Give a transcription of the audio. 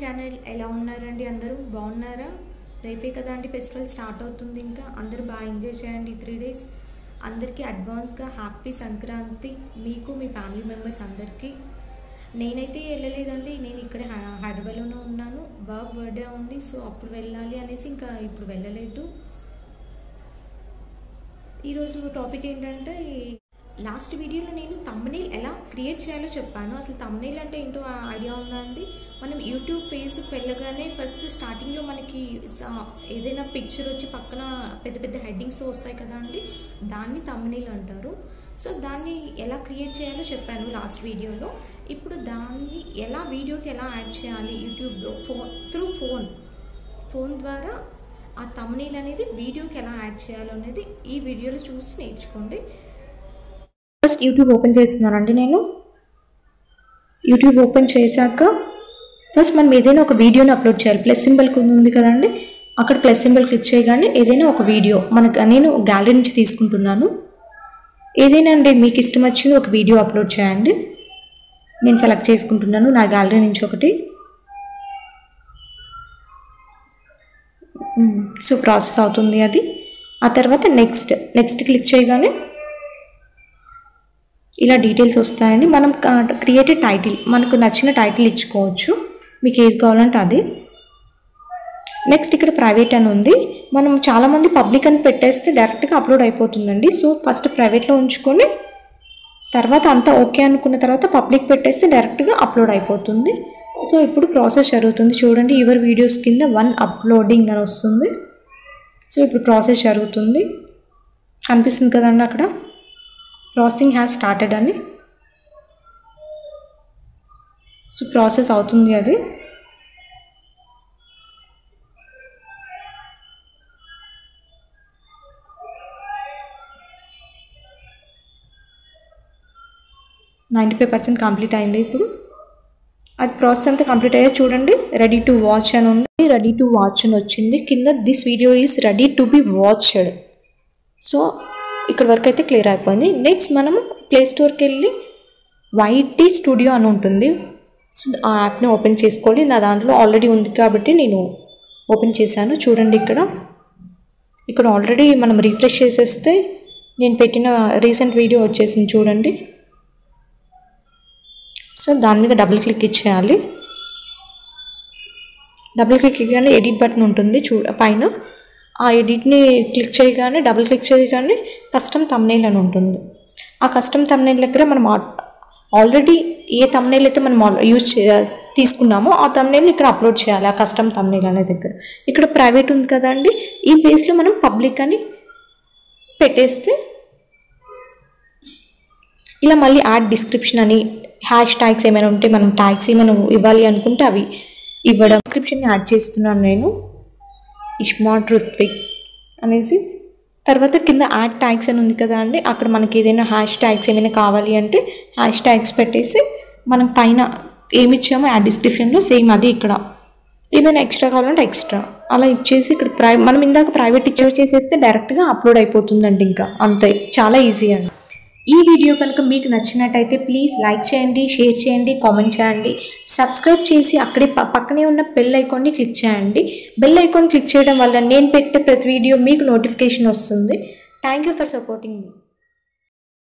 Channel. ఎలా ఉన్నారండి? అందరూ బాగున్నారా? రేపే కదా అండి ఫెస్టివల్ స్టార్ట్ అవుతుంది. ఇంకా అందరూ బాగా ఎంజాయ్ చేయండి 3 days. అందరికీ అడ్వాన్స్గా హ్యాపీ సంక్రాంతి మీకు, మీ ఫ్యామిలీ మెంబర్స్ అందరికీ. నేనైతే వెళ్ళలేదండి, నేను ఇక్కడే హైదరాబాద్లోనే ఉన్నాను. బర్త్డే ఉంది, సో అప్పుడు వెళ్ళాలి అనేసి ఇంకా ఇప్పుడు వెళ్ళలేదు. ఈరోజు టాపిక్ ఏంటంటే, లాస్ట్ వీడియోలో నేను థంబ్నెయిల్ ఎలా క్రియేట్ చేయాలో చెప్పాను. అసలు థంబ్నెయిల్ అంటే ఏంటో ఐడియా ఉందా అండి? మనం యూట్యూబ్ పేజ్కి వెళ్ళగానే ఫస్ట్ స్టార్టింగ్లో మనకి ఏదైనా పిక్చర్ వచ్చి పక్కన పెద్ద పెద్ద హెడ్డింగ్స్ వస్తాయి కదా అండి, దాన్ని థంబ్నెయిల్ అంటారు. సో దాన్ని ఎలా క్రియేట్ చేయాలో చెప్పాను లాస్ట్ వీడియోలో. ఇప్పుడు దాన్ని ఎలా వీడియోకి ఎలా యాడ్ చేయాలి యూట్యూబ్లో త్రూ ఫోన్ ద్వారా ఆ థంబ్నెయిల్ అనేది వీడియోకి ఎలా యాడ్ చేయాలో అనేది ఈ వీడియోలో చూసి నేర్చుకోండి. ఫస్ట్ యూట్యూబ్ ఓపెన్ చేస్తున్నానండి. నేను యూట్యూబ్ ఓపెన్ చేశాక ఫస్ట్ మనం ఏదైనా ఒక వీడియోని అప్లోడ్ చేయాలి. ప్లస్ సింబల్ ఉంది కదండి, అక్కడ ప్లస్ సింబల్ క్లిక్ చేయగానే ఏదైనా ఒక వీడియో నేను గ్యాలరీ నుంచి తీసుకుంటున్నాను. ఏదైనా అండి మీకు ఇష్టం వచ్చింది ఒక వీడియో అప్లోడ్ చేయండి. నేను సెలెక్ట్ చేసుకుంటున్నాను నా గ్యాలరీ నుంచి ఒకటి. సో ప్రాసెస్ అవుతుంది అది. ఆ తర్వాత నెక్స్ట్ క్లిక్ చేయగానే ఇలా డీటెయిల్స్ వస్తాయండి. మనం క్రియేటెడ్ టైటిల్, మనకు నచ్చిన టైటిల్ ఇచ్చుకోవచ్చు, మీకు ఏది కావాలంటే అది. నెక్స్ట్ ఇక్కడ ప్రైవేట్ అని ఉంది. మనం చాలామంది పబ్లిక్ అని పెట్టేస్తే డైరెక్ట్గా అప్లోడ్ అయిపోతుందండి. సో ఫస్ట్ ప్రైవేట్లో ఉంచుకొని తర్వాత అంతా ఓకే అనుకున్న తర్వాత పబ్లిక్ పెట్టేస్తే డైరెక్ట్గా అప్లోడ్ అయిపోతుంది. సో ఇప్పుడు ప్రాసెస్ జరుగుతుంది చూడండి. యువర్ వీడియోస్ కింద 1 అప్లోడింగ్ అని వస్తుంది. సో ఇప్పుడు ప్రాసెస్ జరుగుతుంది, కనిపిస్తుంది కదండి అక్కడ ప్రాసెసింగ్ హ్యాస్ స్టార్టెడ్ అని. సో ప్రాసెస్ అవుతుంది అది. %95 కంప్లీట్ అయింది. ఇప్పుడు అది ప్రాసెస్ అంతా కంప్లీట్ అయ్యే చూడండి. రెడీ టు వాచ్ అని ఉంది. రెడీ టు వాచ్ అని వచ్చింది కింద. This video is ready to be watched. So ఇక్కడ వరకు అయితే క్లియర్ అయిపోయింది. నెక్స్ట్ మనము ప్లే స్టోర్కి వెళ్ళి వైటీ స్టూడియో అని ఉంటుంది. సో ఆ యాప్ని ఓపెన్ చేసుకోవాలి. నా దాంట్లో ఆల్రెడీ ఉంది కాబట్టి నేను ఓపెన్ చేశాను. చూడండి ఇక్కడ ఆల్రెడీ మనం రిఫ్రెష్ చేసేస్తే నేను పెట్టిన రీసెంట్ వీడియో వచ్చేసింది చూడండి. సో దాని మీద డబుల్ క్లిక్ ఇచ్చేయాలి. డబుల్ క్లిక్ ఇవ్వగానే ఎడిట్ బటన్ ఉంటుంది పైన. ఆ ఎడిట్ని క్లిక్ చేయగానే డబుల్ క్లిక్ చేయగానే కస్టమ్ థంబ్నెయిల్ అని ఉంటుంది. ఆ కస్టమ్ థంబ్నెయిల్ దగ్గర మనం ఆల్రెడీ ఏ థంబ్నెయిల్ అయితే మనం తీసుకున్నామో ఆ థంబ్నెయిల్ని ఇక్కడ అప్లోడ్ చేయాలి. ఆ కస్టమ్ థంబ్నెయిల్ అనే దగ్గర ఇక్కడ ప్రైవేట్ ఉంది కదండి, ఈ ప్లేస్లో మనం పబ్లిక్ అని పెట్టేస్తే ఇలా మళ్ళీ యాడ్ డిస్క్రిప్షన్ అని హ్యాష్ ట్యాగ్స్ ఏమైనా ఉంటే మనం ట్యాగ్స్ ఏమైనా ఇవ్వాలి అనుకుంటే అవి ఇవ్వడం. డిస్క్రిప్షన్ని యాడ్ చేస్తున్నాను నేను, ఇష్మార్ట్ రుత్విక్ అనేసి. తర్వాత కింద యాడ్ ట్యాగ్స్ అని ఉంది కదా అండి, అక్కడ మనకి ఏదైనా హ్యాష్ ట్యాగ్స్ ఏమైనా కావాలి అంటే హ్యాష్ ట్యాగ్స్ పెట్టేసి మనం పైన ఏమి ఇచ్చామో యాడ్ డిస్క్రిప్షన్లో సేమ్ అది ఇక్కడ ఏమైనా ఎక్స్ట్రా కావాలంటే ఎక్స్ట్రా అలా ఇచ్చేసి ఇక్కడ మనం ఇందాక ప్రైవేట్ చేసేస్తే డైరెక్ట్గా అప్లోడ్ అయిపోతుందండి. ఇంకా అంతే, చాలా ఈజీ అండి. ఈ వీడియో కనుక మీకు నచ్చినట్టయితే ప్లీజ్ లైక్ చేయండి, షేర్ చేయండి, కామెంట్ చేయండి, సబ్స్క్రైబ్ చేసి అక్కడే పక్కనే ఉన్న బెల్ ఐకాన్ని క్లిక్ చేయండి. బెల్ ఐకాన్ క్లిక్ చేయడం వల్ల నేను పెట్టే ప్రతి వీడియో మీకు నోటిఫికేషన్ వస్తుంది. Thank you for supporting me.